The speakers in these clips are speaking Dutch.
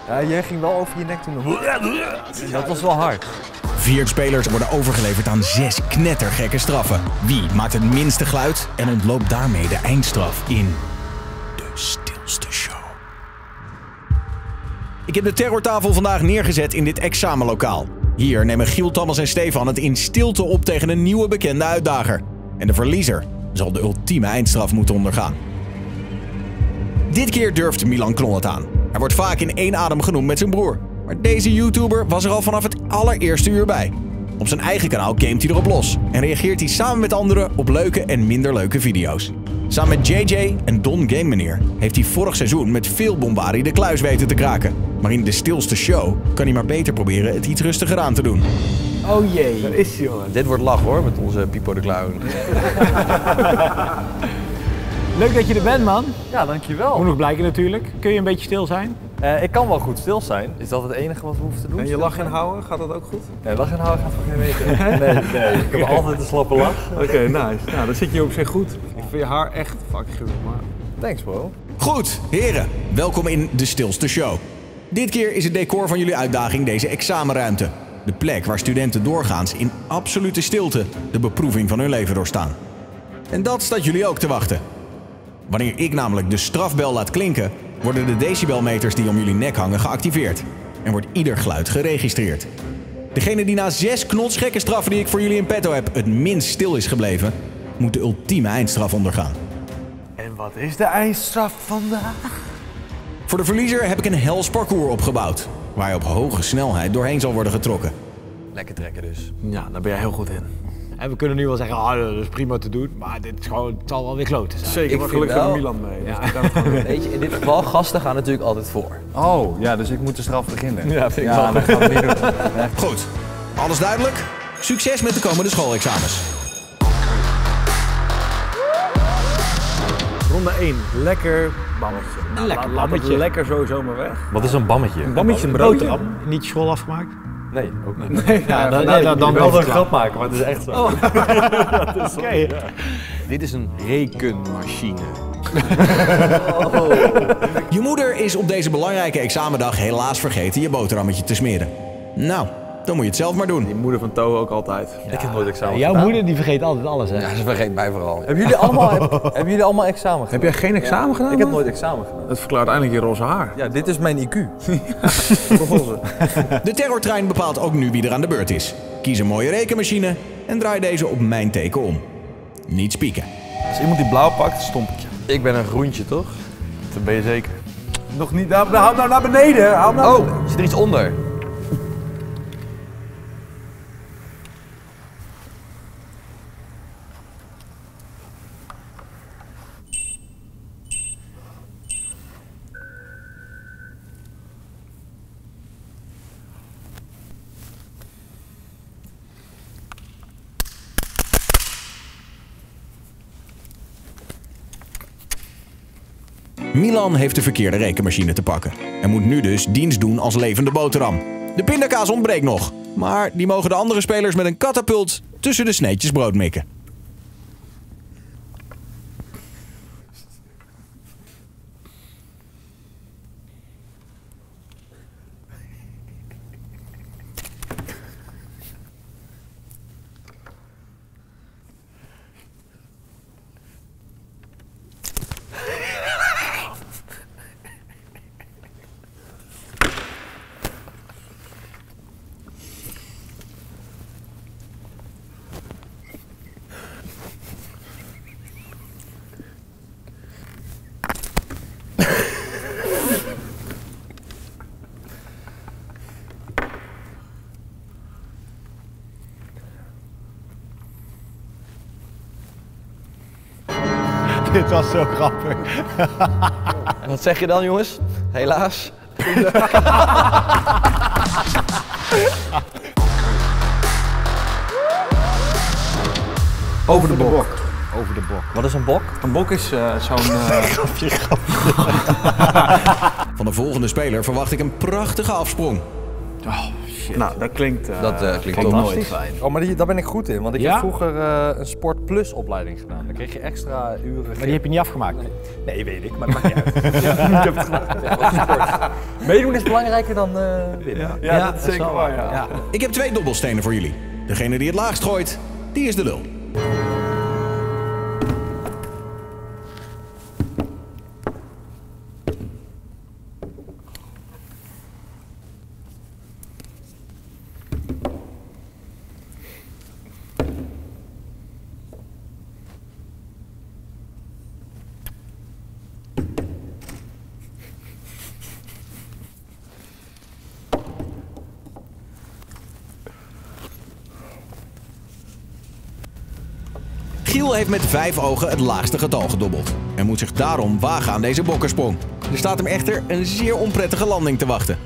Ja, jij ging wel over je nek toen. Dat was wel hard. 4 spelers worden overgeleverd aan 6 knettergekke straffen. Wie maakt het minste geluid en ontloopt daarmee de eindstraf in de stilste show? Ik heb de terrortafel vandaag neergezet in dit examenlokaal. Hier nemen Giel, Thomas en Stefan het in stilte op tegen een nieuwe bekende uitdager. En de verliezer zal de ultieme eindstraf moeten ondergaan. Dit keer durft Milan Knol het aan. Hij wordt vaak in één adem genoemd met zijn broer. Maar deze YouTuber was er al vanaf het allereerste uur bij. Op zijn eigen kanaal gamet hij erop los. En reageert hij samen met anderen op leuke en minder leuke video's. Samen met JJ en Don Game Meneer heeft hij vorig seizoen met veel bombardie de kluis weten te kraken. Maar in de stilste show kan hij maar beter proberen het iets rustiger aan te doen. Oh jee. Daar is hij, jongen. Dit wordt lach hoor, met onze Pipo de Clown. Leuk dat je er bent, man. Ja, dankjewel. Moet nog blijken natuurlijk. Kun je een beetje stil zijn? Ik kan wel goed stil zijn. Is dat het enige wat we hoeven te doen? En je lach inhouden, gaat dat ook goed? Nee, lach inhouden gaat voor geen meter. Nee. Ik heb altijd een slappe lach. Oké, nice. Nou, dan zit je op zich goed. Ik vind je haar echt fucking goed, maar... Thanks, bro. Goed, heren. Welkom in de stilste show. Dit keer is het decor van jullie uitdaging deze examenruimte. De plek waar studenten doorgaans in absolute stilte de beproeving van hun leven doorstaan. En dat staat jullie ook te wachten. Wanneer ik namelijk de strafbel laat klinken, worden de decibelmeters die om jullie nek hangen geactiveerd. En wordt ieder geluid geregistreerd. Degene die na 6 knotsgekke straffen die ik voor jullie in petto heb het minst stil is gebleven, moet de ultieme eindstraf ondergaan. En wat is de eindstraf vandaag? Voor de verliezer heb ik een hels parcours opgebouwd, waar je op hoge snelheid doorheen zal worden getrokken. Lekker trekken dus. Ja, daar ben jij heel goed in. En we kunnen nu wel zeggen, dat is prima te doen, maar dit is gewoon, het zal wel weer kloten zijn. Zeker, maar gelukkig hebben we Milan mee. Ja. Dus dat gewoon Weet je, in dit geval, gasten gaan natuurlijk altijd voor. Oh, ja, dus ik moet de straf beginnen. Ja, vind ik wel. Dan gaan we niet doen. Goed, alles duidelijk? Succes met de komende schoolexamens. Ronde 1, lekker bammetje. Nou, Lekker laat het bammetje. Lekker sowieso maar weg. Wat is een bammetje? Een bammetje, een broodje. Niet je school afgemaakt? Nee, ook niet. Nee, Ja, dan Ik wil wel even een grap maken, maar het is echt zo. Oké. Dit is een rekenmachine. Je moeder is op deze belangrijke examendag helaas vergeten je boterhammetje te smeren. Nou, dan moet je het zelf maar doen. Die moeder van Toho ook altijd. Ik heb nooit examen Jouw gedaan. moeder die vergeet altijd alles, hè? Ja, ze vergeet mij vooral. Hebben jullie allemaal examen gedaan? Heb jij geen examen gedaan? Ik heb man? nooit examen gedaan. Dat verklaart eindelijk je roze haar. Ja, dit is mijn IQ. De terrortrein bepaalt ook nu wie er aan de beurt is. Kies een mooie rekenmachine en draai deze op mijn teken om. Niet spieken. Als iemand die blauw pakt, stompertje. Ik ben een groentje, toch? Dat ben je zeker. Nog niet, haal nou naar beneden. Haal nou. Oh, zit er iets onder? Milan heeft de verkeerde rekenmachine te pakken. En moet nu dus dienst doen als levende boterham. De pindakaas ontbreekt nog. Maar die mogen de andere spelers met een katapult tussen de sneetjes brood mikken. Dit was zo grappig. En wat zeg je dan, jongens? Helaas. Over de bok. Over de bok. Wat is een bok? Een bok is zo'n... Van de volgende speler verwacht ik een prachtige afsprong. Nou, dat klinkt... Dat klinkt fantastisch. Oh, maar daar ben ik goed in. Want ik Ja? heb vroeger een Sport Plus opleiding gedaan. Dan kreeg je extra uren. Maar die heb je niet afgemaakt. Nee, weet ik, maar dat maakt niet uit. Ik heb het gedaan. Ja, wat sport. Meedoen is belangrijker dan winnen. Ja, dat is zeker waar, ja. Ik heb 2 dobbelstenen voor jullie. Degene die het laagst gooit, die is de lul. Giel heeft met 5 ogen het laagste getal gedobbeld en moet zich daarom wagen aan deze bokkersprong. Er staat hem echter een zeer onprettige landing te wachten.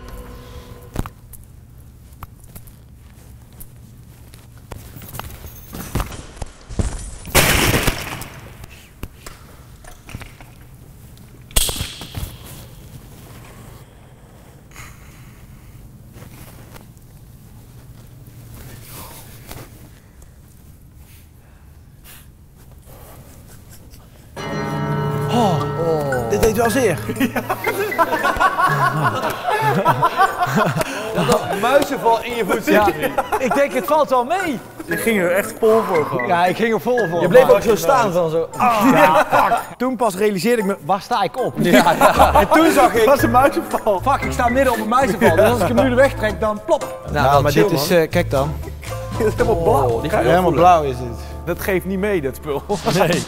Dit deed wel zeer. Dat muizenval in je voet zit. Ja, ik denk het valt wel mee. Je ging er echt vol voor gewoon. Ja, ik ging er vol voor. Je bleef ook zo staan van zo. Ja, fuck. Toen pas realiseerde ik me, waar sta ik op? Ja. En toen zag ik, Dat is een muizenval. fuck, ik sta midden op een muizenval. Dus als ik hem nu wegtrek, dan plop. Nou, maar dit is, kijk dan. Het is helemaal blauw. Die ga je Helemaal blauw is het. Dat geeft niet mee, dat spul. Nee.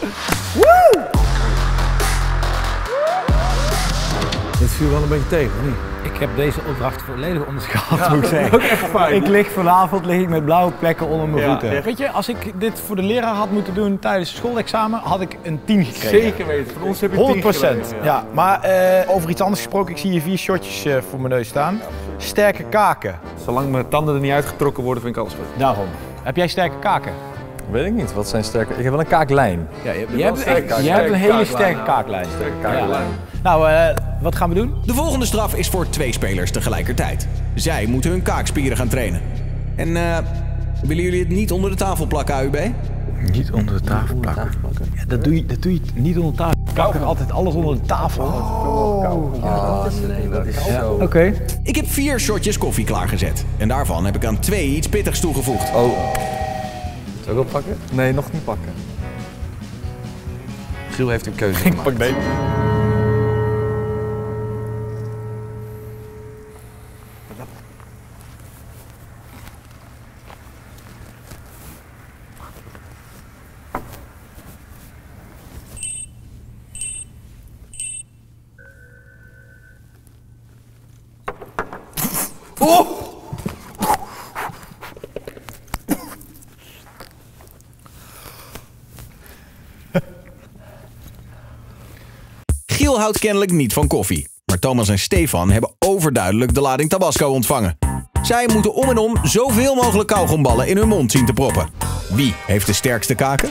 Dit viel wel een beetje tegen, of niet? Ik heb deze opdracht volledig onderschat, moet ik zeggen. Ik lig vanavond met blauwe plekken onder mijn voeten. Ja. Weet je, als ik dit voor de leraar had moeten doen tijdens het schoolexamen, had ik een 10 gekregen. Zeker weten. Van ons heb je 10 100%. gekregen, Ja, maar over iets anders gesproken, ik zie hier 4 shotjes voor mijn neus staan. Sterke kaken. Zolang mijn tanden er niet uitgetrokken worden, vind ik alles goed. Daarom. Heb jij sterke kaken? Weet ik niet, wat zijn sterke... Ik heb wel een kaaklijn. Ja, je hebt een hele sterke kaaklijn. Kaaklijn. Nou, wat gaan we doen? De volgende straf is voor 2 spelers tegelijkertijd. Zij moeten hun kaakspieren gaan trainen. En willen jullie het niet onder de tafel plakken, AUB? Niet onder de tafel plakken. Ja, dat doe je niet onder de tafel. Ik plak er altijd alles onder de tafel. Nee, dat is zo... Oké. Ik heb 4 shotjes koffie klaargezet. En daarvan heb ik aan 2 iets pittigs toegevoegd. Zal ik ook pakken? Nee, nog niet pakken. Giel heeft een keuze gemaakt. Pak deze. Giel houdt kennelijk niet van koffie. Maar Thomas en Stefan hebben overduidelijk de lading tabasco ontvangen. Zij moeten om en om zoveel mogelijk kauwgomballen in hun mond zien te proppen. Wie heeft de sterkste kaken?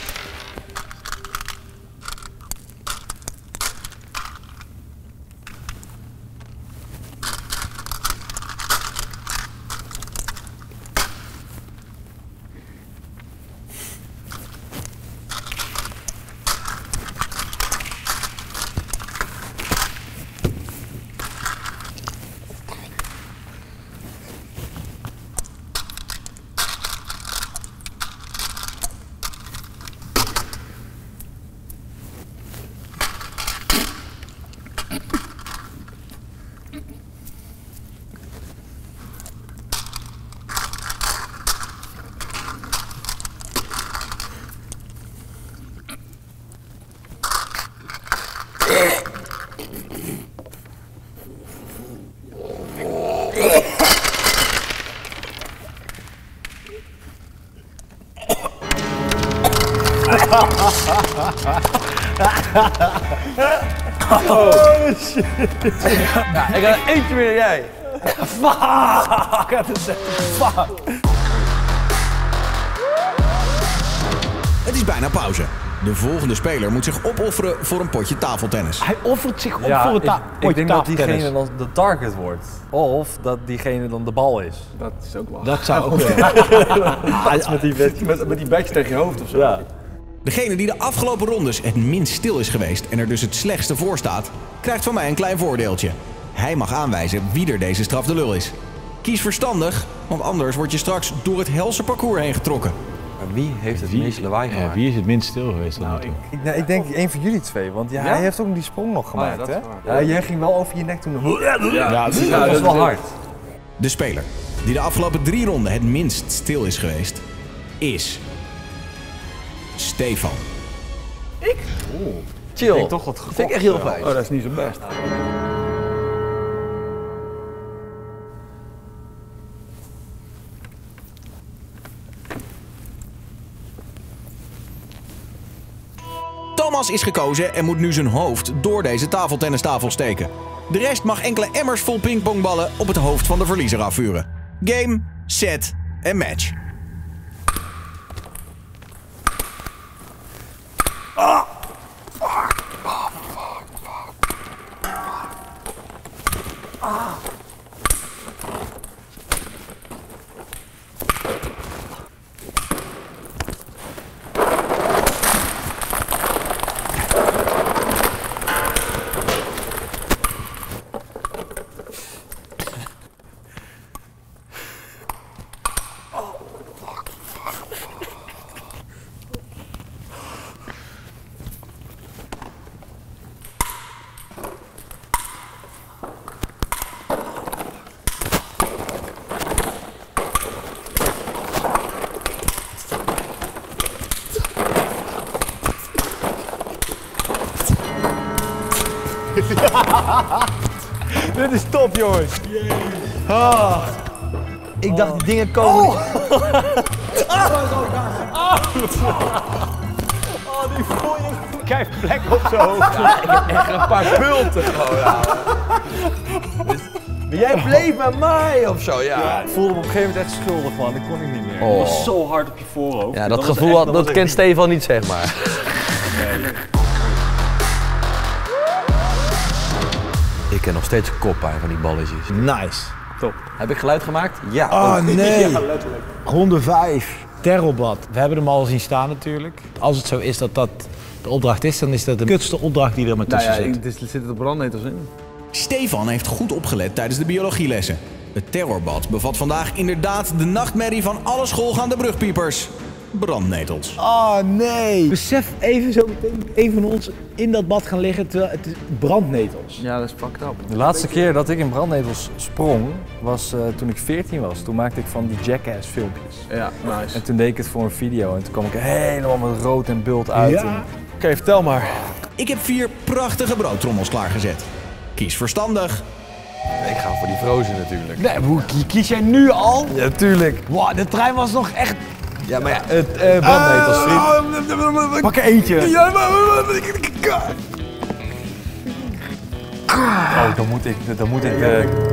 Ja, ik had eentje meer dan jij. Het is bijna pauze. De volgende speler moet zich opofferen voor een potje tafeltennis. Hij offert zich op voor Ja, het ik denk dat tafeltennis. diegene dan de target wordt. Of dat diegene dan de bal is. Dat is ook wel. Dat zou ook kunnen. Met die badge tegen je hoofd of zo. Ja. Degene die de afgelopen rondes het minst stil is geweest en er dus het slechtste voor staat, krijgt van mij een klein voordeeltje. Hij mag aanwijzen wie er deze straf de lul is. Kies verstandig, want anders word je straks door het helse parcours heen getrokken. Maar wie heeft het meest lawaai gemaakt? Wie is het minst stil geweest? Ik denk een van jullie twee, want hij heeft ook die sprong nog gemaakt, dat is hè? waar. Ja, jij ging wel over je nek toen. Ja, dat was wel hard. De speler die de afgelopen 3 ronden het minst stil is geweest, is Stefan. Chill. Ik denk toch wat Dat vind ik echt heel fijn. Oh, dat is niet zo best. Thomas is gekozen en moet nu zijn hoofd door deze tafeltennistafel steken. De rest mag enkele emmers vol pingpongballen op het hoofd van de verliezer afvuren. Game, set en match. Dit is top, jongens. Ik dacht die dingen komen. Kijk, plek op zijn hoofd. Echt een paar bulten gewoon. Ja. Maar jij bleef bij mij of zo, ja. Ik voelde me op een gegeven moment echt schuldig, man. Dat kon ik niet meer. Oh. Het was zo hard op je voorhoofd. Ja, dat gevoel dat kent Stefan niet, zeg maar. Ik ken nog steeds koppijn van die balletjes. Nice. Top. Heb ik geluid gemaakt? Ja. Oh nee. Ronde 5. Terrelbad. We hebben hem al zien staan natuurlijk. Als het zo is dat dat de opdracht is, dan is dat de kutste opdracht die er maar tussen zit. Er zitten de brandnetels in. Stefan heeft goed opgelet tijdens de biologielessen. Het terrorbad bevat vandaag inderdaad de nachtmerrie van alle schoolgaande brugpiepers. Brandnetels. Oh nee. Besef even zo meteen een van ons in dat bad gaan liggen terwijl het is brandnetels. Ja, dat is fucked up. De laatste keer dat ik in brandnetels sprong was toen ik 14 was. Toen maakte ik van die Jackass filmpjes. Ja, nice. En toen deed ik het voor een video en toen kwam ik er helemaal met rood en bult uit. Ja. Oké, vertel maar. Ik heb 4 prachtige broodtrommels klaargezet. Kies verstandig. Ik ga voor die Frozen natuurlijk. Nee, hoe kies jij nu al? Ja, tuurlijk. Wow, de trein was nog echt... Ja, maar ja, Brandnetels, vriend. Pak er eentje. Oh, dan moet ik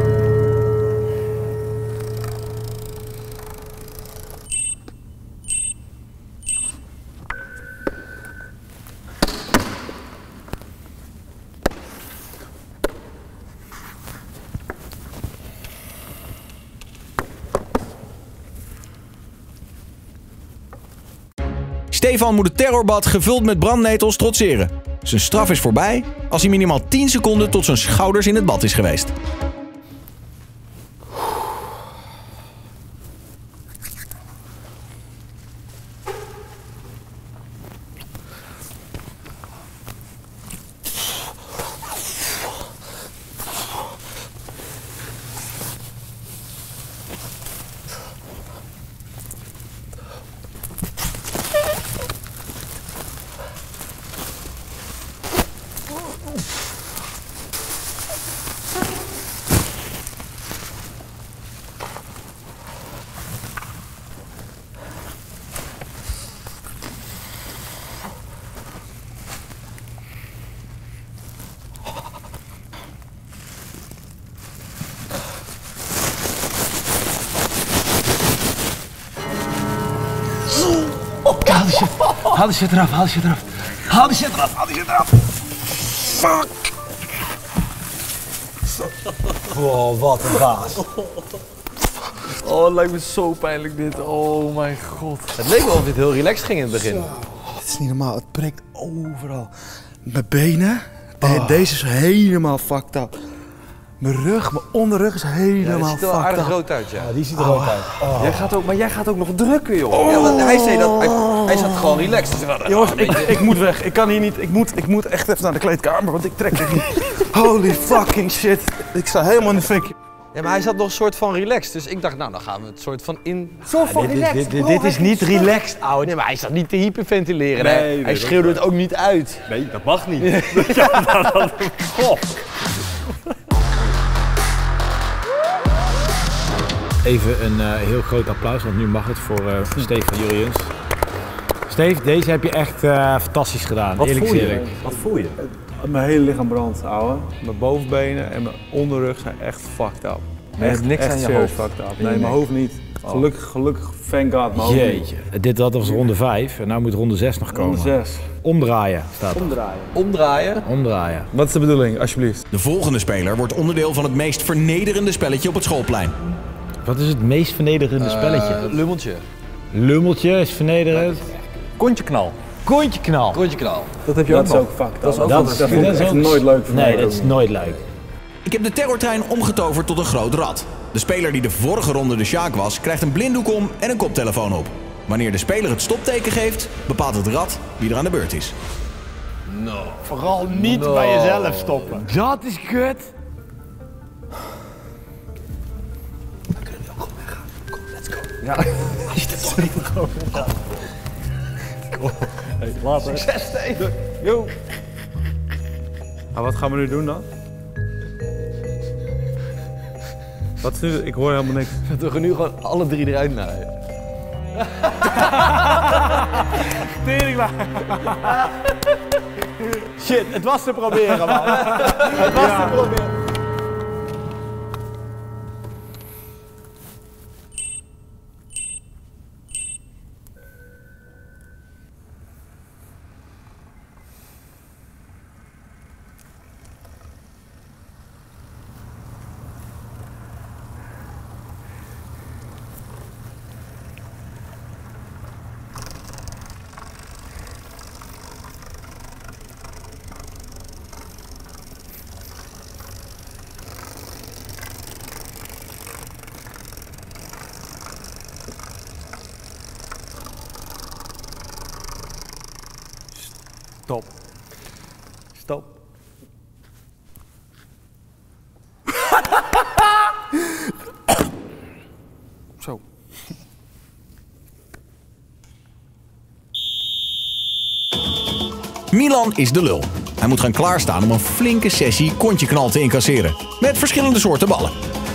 Stefan moet het terrorbad gevuld met brandnetels trotseren. Zijn straf is voorbij als hij minimaal 10 seconden tot zijn schouders in het bad is geweest. Haal die shit eraf, haal die shit eraf. Haal die shit eraf, haal die shit eraf. Fuck. Wow, wat een baas. Oh, het lijkt me zo pijnlijk dit. Oh mijn god. het leek wel of het heel relaxed ging in het begin. Het is niet normaal, het breekt overal. Mijn benen, deze is helemaal fucked up. Mijn rug, mijn onderrug is helemaal ziet er wel fucked aardig up. rood uit, ja. Die ziet er rood uit. Maar jij gaat ook nog drukken, joh. Ja, want hij zei dat, hij zat gewoon relaxed. Dus Jongens, ik moet weg. Ik kan hier niet. Ik moet echt even naar de kleedkamer, want ik trek het niet. Holy fucking shit. Ik sta helemaal in de fik. Ja, maar hij zat nog een soort van relaxed. Dus ik dacht, nou, dan gaan we het soort van in... Dit is niet relaxed, ouwe. Nee, maar hij zat niet te hyperventileren. Nee, hè? nee, Hij dat schreeuwde het ook niet uit. Nee, dat mag niet. Even een heel groot applaus, want nu mag het voor Steve van Jurriëns. Steve, deze heb je echt fantastisch gedaan. Wat eerlijk voel je? eerlijk. Wat voel je? Mijn hele lichaam brandt, ouwe. Mijn bovenbenen en mijn onderrug zijn echt fucked up. Echt niks aan je serieus hoofd. fucked up. Nee, mijn hoofd niet. Gelukkig, thank god, mijn hoofd niet. Jeetje, dat was ronde 5 en nu moet ronde 6 nog komen. Ronde 6. Omdraaien staat er. Omdraaien. Omdraaien. Wat is de bedoeling, alsjeblieft? De volgende speler wordt onderdeel van het meest vernederende spelletje op het schoolplein. Wat is het meest vernederende spelletje? Lummeltje. Lummeltje is vernederend. Kontje knal. Kontje knal. Kontje knal. Dat heb je Dat ook is nog. ook fucked up. Dat is ook Dat nog. is- Dat vond ik echt nooit leuk voor mij. Nee, dat is nooit leuk. Ik heb de terrortrein omgetoverd tot een groot rad. De speler die de vorige ronde de Sjaak was, krijgt een blinddoek om en een koptelefoon op. Wanneer de speler het stopteken geeft, bepaalt het rad wie er aan de beurt is. Vooral niet bij jezelf stoppen. Dat is kut. Maar wat gaan we nu doen dan? Wat is nu? Ik hoor helemaal niks. We gaan nu gewoon alle drie eruit naaien. Shit, het was te proberen, man. Het was te proberen. Stop. Stop. Zo. Milan is de lul. Hij moet gaan klaarstaan om een flinke sessie kontjeknal te incasseren. Met verschillende soorten ballen.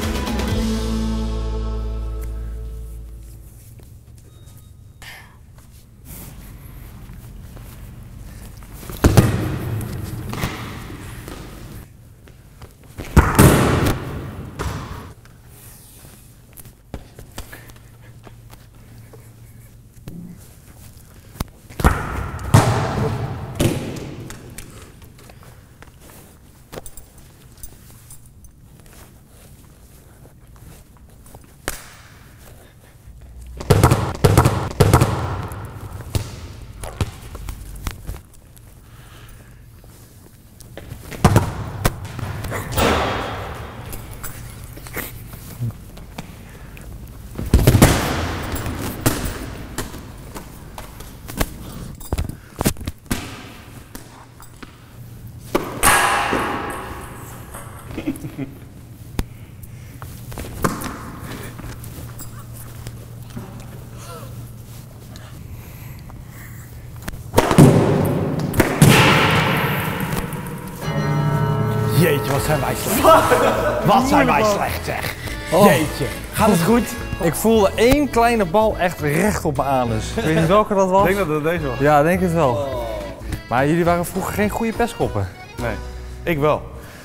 Jeetje, wat zijn wij slecht. Wat zijn wij slecht, zeg. Jeetje. Gaat het goed? Ik voelde één kleine bal echt recht op mijn anus. Ik weet niet welke dat was. Ik denk dat het deze was. Ja, denk het wel. Maar jullie waren vroeger geen goede pestkoppen. Nee. Ik wel.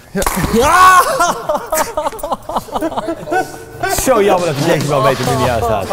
Zo jammer dat de decibelmeter er niet aan staat.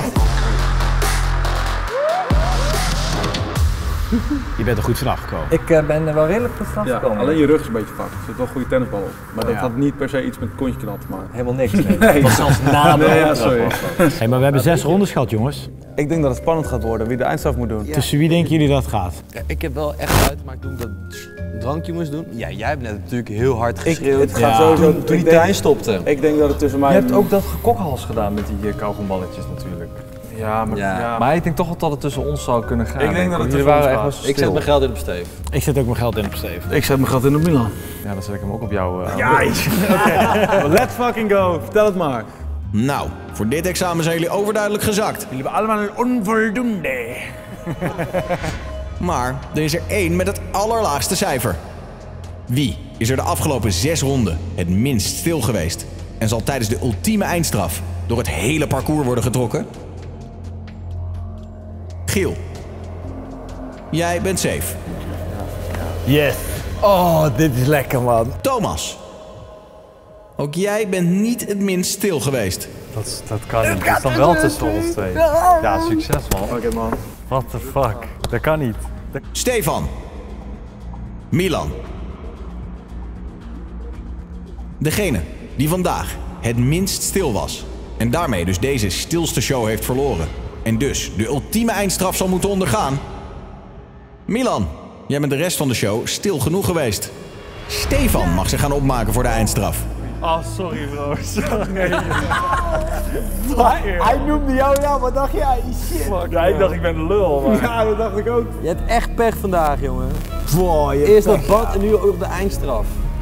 Je bent er goed vanaf gekomen. Ik ben er wel redelijk goed vanaf Ja, gekomen. alleen je rug is een beetje vak. Er zit wel een goede tennisbal op. Maar dat had niet per se iets met kontjeknal te maken. Helemaal niks. Nee. Nee. was zelfs na de Nee, ja, sorry. Hey, maar we hebben 6 rondes gehad, jongens. Ik denk dat het spannend gaat worden wie de eindstraf moet doen. Tussen wie denken jullie dat het gaat? Ja, ik heb wel echt uit, maar ik doe dat een drankje moest doen. Ja, jij hebt net natuurlijk heel hard geschreeuwd. Het gaat sowieso Toen die trein stopte. Ik denk dat het tussen mij Je hebt ook dat gekokhals gedaan met die kauwgomballetjes natuurlijk. Ja, maar... Ja. Ja. Maar ik denk toch wel dat het tussen ons zou kunnen gaan. Ik denk dat het Jullie tussen ons waren echt gaat. wel Ik zet stil. mijn geld in op Steve. Ik zet ook mijn geld in op Steven. Ik zet mijn gat in op Milan. Ja, dan zet ik hem ook op jou. Let's fucking go. Vertel het maar. Nou, voor dit examen zijn jullie overduidelijk gezakt. Jullie hebben allemaal een onvoldoende. Maar er is er één met het allerlaagste cijfer. Wie is er de afgelopen 6 ronden het minst stil geweest? En zal tijdens de ultieme eindstraf door het hele parcours worden getrokken? Giel. Jij bent safe. Yes. Oh, dit is lekker, man. Thomas. Ook jij bent niet het minst stil geweest. Dat kan niet. Het is dan wel tussen ons twee. Ja, succes man. Oké, man. What the fuck? Dat kan niet. Stefan. Milan. Degene die vandaag het minst stil was. En daarmee dus deze stilste show heeft verloren. En dus de ultieme eindstraf zal moeten ondergaan. Milan, jij bent de rest van de show stil genoeg geweest. Stefan mag zich gaan opmaken voor de eindstraf. Oh, sorry bro. Sorry. Hij noemde jou nou, wat dacht jij? Shit. Ja, ik dacht ik ben de lul. Maar... Ja, dat dacht ik ook. Je hebt echt pech vandaag, jongen. Wow, je Eerst dat bad en nu ook de eindstraf.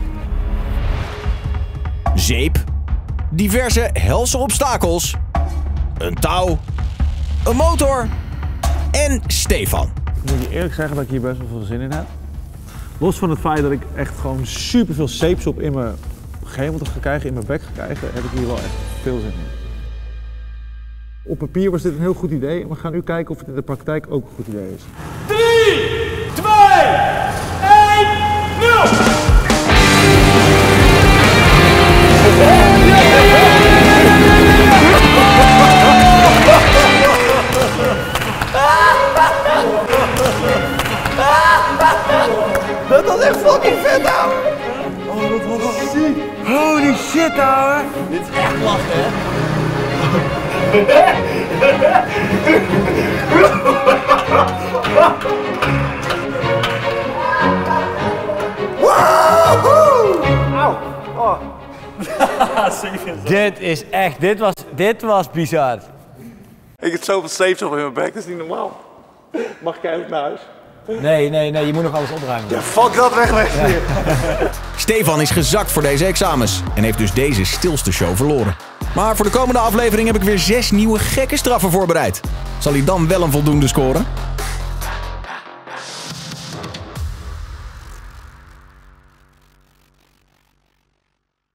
Zeep. Diverse helse obstakels. Een touw. Een motor. En Stefan. Ik moet je eerlijk zeggen dat ik hier best wel veel zin in heb. Los van het feit dat ik echt gewoon super veel zeepsop in mijn gehemelte ga krijgen, in mijn bek ga krijgen, heb ik hier wel echt veel zin in. Op papier was dit een heel goed idee en we gaan nu kijken of het in de praktijk ook een goed idee is. 3, 2, 1, 0! Dat was echt fucking vet, ouwe. Holy shit, ouwe. Dit is echt lachen, hè? Dit is echt, dit was bizar. Ik heb zoveel zeepsop in mijn bek, dat is niet normaal. Mag ik eigenlijk naar huis? Nee, je moet nog alles opruimen. Ja, fuck dat, weg. Stefan is gezakt voor deze examens en heeft dus deze stilste show verloren. Maar voor de komende aflevering heb ik weer 6 nieuwe gekke straffen voorbereid. Zal hij dan wel een voldoende scoren?